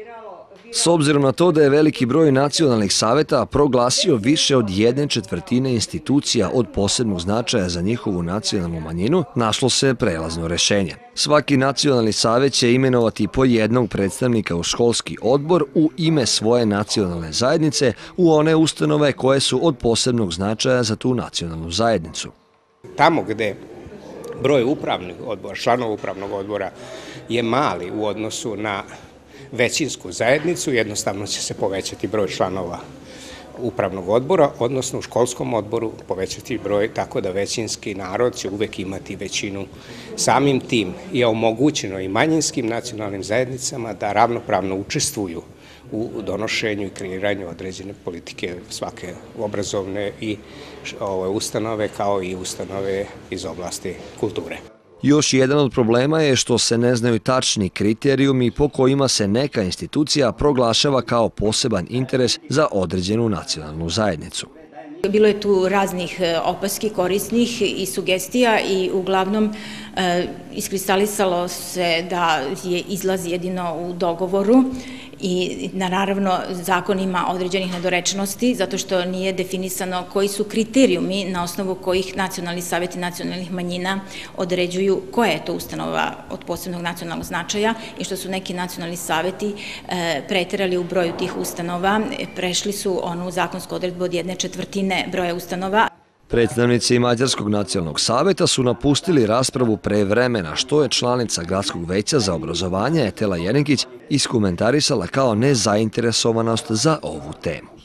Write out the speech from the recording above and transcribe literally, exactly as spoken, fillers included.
S obzirom na to da je veliki broj nacionalnih saveta proglasio više od jedne četvrtine institucija od posebnog značaja za njihovu nacionalnu manjinu, našlo se prelazno rešenje. Svaki nacionalni savet će imenovati po jednog predstavnika u školski odbor u ime svoje nacionalne zajednice u one ustanove koje su od posebnog značaja za tu nacionalnu zajednicu. Tamo gde broj upravnih odbora, članova upravnog odbora je mali u odnosu na većinsku zajednicu, jednostavno će se povećati broj članova upravnog odbora, odnosno u školskom odboru povećati broj, tako da većinski narod će uvek imati većinu. Samim tim je omogućeno i manjinskim nacionalnim zajednicama da ravnopravno učestvuju u donošenju i kreiranju određene politike svake obrazovne i ustanove kao i ustanove iz oblasti kulture. Još jedan od problema je što se ne znaju tačni kriterijumi po kojima se neka institucija proglašava kao poseban interes za određenu nacionalnu zajednicu. Bilo je tu raznih opaski, korisnih i sugestija i uglavnom iskristalisalo se da je izlaz jedino u dogovoru i naravno zakon ima određenih nedorečenosti zato što nije definisano koji su kriterijumi na osnovu kojih nacionalni saveti nacionalnih manjina određuju koja je to ustanova od posebnog nacionalnog značaja i što su neki nacionalni saveti preterali u broju tih ustanova, prešli su onu zakonsku odredbu od jedne četvrtine broja ustanova. Predstavnici Mađarskog nacionalnog saveta su napustili raspravu pre vremena, što je članica Gradskog veća za obrazovanje Etela Jerenkić iskomentarisala kao nezainteresovanost za ovu temu.